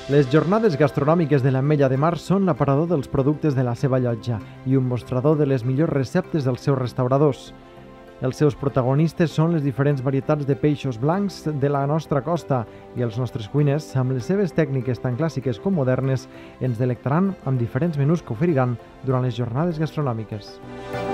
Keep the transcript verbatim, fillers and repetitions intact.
Les jornades gastronòmiques de l'Ametlla de Mar són l'aparador dels productes de la seva llotja i un mostrador de les millors receptes dels seus restauradors. Els seus protagonistes són les diferents varietats de peixos blancs de la nostra costa i els nostres cuiners, amb les seves tècniques tan clàssiques com modernes, ens delectaran amb diferents menús que oferiran durant les jornades gastronòmiques.